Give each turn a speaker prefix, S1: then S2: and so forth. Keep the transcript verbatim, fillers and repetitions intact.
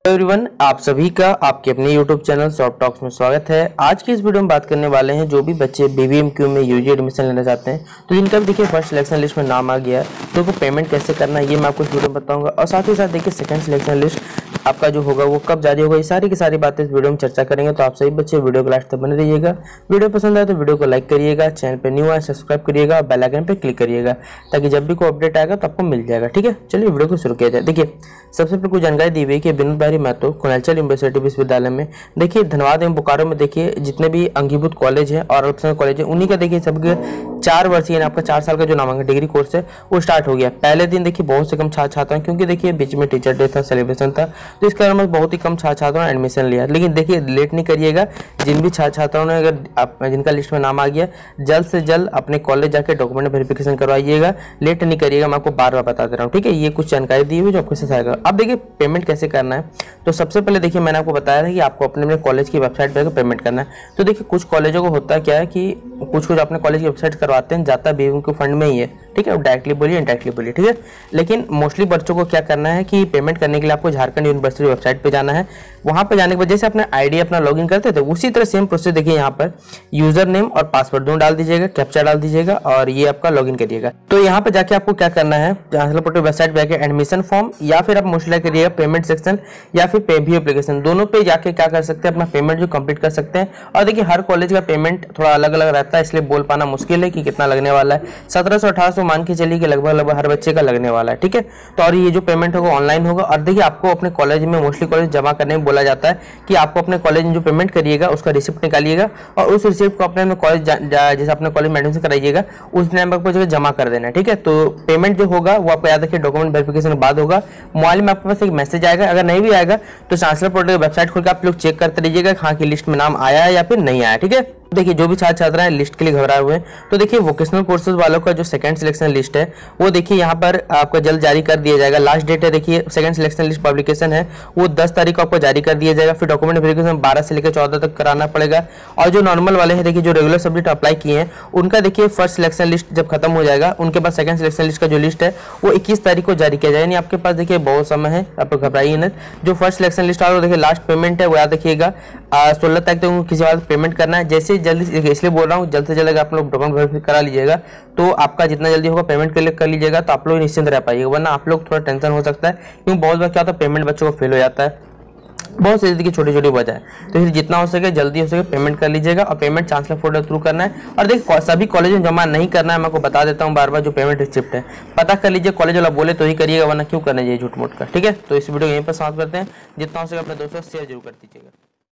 S1: Everyone, आप सभी का आपके अपने यूट्यूब चैनल सॉफ्ट टॉक्स में स्वागत है। आज की इस वीडियो में बात करने वाले हैं जो भी बच्चे बीबीएमक्यू में यूजी एडमिशन लेना चाहते हैं, तो जिनका भी देखिए फर्स्ट सिलेक्शन लिस्ट में नाम आ गया है, तो उनको पेमेंट कैसे करना है ये मैं आपको इस वीडियो में बताऊंगा। और साथ ही साथ देखिए सेकंड सिलेक्शन लिस्ट आपका जो होगा वो कब जारी होगा, ये सारी की सारी बातें इस वीडियो में चर्चा करेंगे। तो आप सभी बच्चे वीडियो को लास्ट तक बने रहिएगा। वीडियो पसंद आए तो वीडियो को लाइक करिएगा, चैनल पे न्यू आए सब्सक्राइब करिएगा, बेल आइकन पे क्लिक करिएगा ताकि जब भी कोई अपडेट आएगा तो आपको मिल जाएगा। ठीक है, चलिए वीडियो को शुरू किया जाए। देखिए सबसे पहले कुछ जानकारी दी हुई है कि विनोद बिहारी महतो कोनेचल यूनिवर्सिटी विश्वविद्यालय में देखिए धनबाद एवं बोकारो में देखिए जितने भी अंगीभूत कॉलेज है और अल्पसंख्यक कॉलेज है उन्हीं का देखिए सबके चार वर्षीय यानी आपका चार साल का जो नामांकन डिग्री कोर्स है वो स्टार्ट हो गया। पहले दिन देखिए बहुत से कम छात्र छात्राओं क्योंकि देखिए बीच में टीचर डे था, सेलिब्रेशन था, तो इस कारण में बहुत ही कम छात्र छात्राओं ने एडमिशन लिया। लेकिन देखिए लेट नहीं करिएगा, जिन भी छात्र छात्राओं ने अगर आप जिनका लिस्ट में नाम आ गया जल्द से जल्द अपने कॉलेज जाकर डॉक्यूमेंट वेरिफिकेशन करवाइएगा, लेट नहीं करिएगा। मैं आपको बार बार बता दे रहा हूँ। ठीक है, ये कुछ जानकारी दी हुई जो आपको इससे आएगा। अब देखिए पेमेंट कैसे करना है, तो सबसे पहले देखिए मैंने आपको बताया था कि आपको अपने अपने कॉलेज की वेबसाइट पर पेमेंट करना है। तो देखिए कुछ कॉलेजों को होता है क्या है कि कुछ कुछ अपने कॉलेज की वेबसाइट करवाते हैं, जाता बीबीएमक्यू फंड में ही है। ठीक है, डायरेक्टली बोलिए इनडायरेक्टली बोलिए। ठीक है, लेकिन मोस्टली बच्चों को क्या करना है कि पेमेंट करने के लिए आपको झारखंड यूनिवर्सिटी वेबसाइट पे जाना है। वहां पे जाने के बाद जैसे अपना आईडी अपना लॉगिन करते थे उसी तरह सेम प्रोसेस देखिए यहाँ पर यूजर नेम और पासवर्ड दोनों डाल दीजिएगा, कैप्चा डाल दीजिएगा और ये आपका लॉगिन करिएगा। तो यहाँ पे जाके आपको क्या करना है, वेबसाइट पे जाके एडमिशन फॉर्म या फिर आप मोस्टली करिएगा पेमेंट सेक्शन या फिर पे भी एप्लीकेशन, दोनों पे जाके क्या कर सकते हैं अपना पेमेंट जो कंप्लीट कर सकते हैं। और देखिए हर कॉलेज का पेमेंट थोड़ा अलग अलग रहता है, इसलिए बोल पाना मुश्किल है कि कितना लगने वाला है। सत्रह सौ अठारह सौ मान के चलिए कि लगभग लगभग हर बच्चे का लगने वाला है। ठीक है, तो और ये जो पेमेंट होगा ऑनलाइन होगा। और देखिए आपको अपने कॉलेज में मोस्टली कॉलेज जमा करने में बोला जाता है कि आपको अपने कॉलेज में जो पेमेंट करिएगा उसका रिसिप्ट निकालिएगा और उस रिसिप्ट को अपने कॉलेज जैसे अपने कॉलेज में एडमिशन कराइएगा उस टाइम पर जगह जमा कर देना है। ठीक है, तो पेमेंट जो होगा वो आपको याद रखिए डॉक्यूमेंट वेरिफिकेशन के बाद होगा। मोबाइल में आपके पास एक मैसेज आएगा, अगर नहीं भी आएगा तो चांसलर पोर्टल की वेबसाइट खोल के आप लोग चेक करते रहिएगा हाँ की लिस्ट में नाम आया है या फिर नहीं आया। ठीक है, देखिए जो भी छात्र छात्राएं लिस्ट के लिए घबराए हुए हैं तो देखिए वोकेशनल कोर्सेज वालों का जो सेकंड सिलेक्शन लिस्ट है वो देखिए यहाँ पर आपका जल्द जारी कर दिया जाएगा। लास्ट डेट है देखिए सेकंड सिलेक्शन लिस्ट पब्लिकेशन है वो दस तारीख को आपको जारी कर दिया जाएगा। फिर डॉक्यूमेंट वेरिफिकेशन बारह से लेकर चौदह तक कराना पड़ेगा। और जो नॉर्मल वाले हैं देखिए जो रेगुलर सब्जेक्ट अप्लाई किए हैं उनका देखिए फर्स्ट सिलेक्शन लिस्ट जब खत्म हो जाएगा उनके पास सेकंड सिलेक्शन लिस्ट का जो लिस्ट है वो इक्कीस तारीख को जारी किया जाएगा। यानी आपके पास देखिए बहुत समय है, आप घबराइए न। जो फर्स्ट सिलेक्शन लिस्ट आ रहा है देखिए लास्ट पेमेंट है वो याद रखिएगा सोलह तारीख तक किसी बात पेमेंट करना है। जैसे जल्दी इसलिए बोल रहा हूँ जल्द से जल्द आप लोग डॉक्यूमेंट वेरीफाई करा लीजिएगा तो आपका जितना जल्दी होगा पेमेंट के लिए कर लीजिएगा तो आप लोग निश्चिंत रह पाइएगा, वरना आप लोग थोड़ा टेंशन हो सकता है क्योंकि बहुत बार क्या होता है पेमेंट बच्चों को फेल हो जाता है, बहुत सी की छोटी छोटी वजह है। तो फिर जितना हो सके जल्दी हो सके पेमेंट कर लीजिएगा और पेमेंट चांसलर पोर्टल थ्रू करना है। और देखिए सभी कॉलेज में जमा नहीं करना है, मैं आपको बता देता हूँ बार बार जो पेमेंट रिसिप्ट है पता कर लीजिए, कॉलेज वाला बोले तो ही करिएगा वरना क्यों करना चाहिए झूठ मूठ का। ठीक है, तो इस वीडियो को यहीं पर समाप्त करते हैं। जितना हो सके अपने दोस्तों से शेयर जरूर कर दीजिएगा।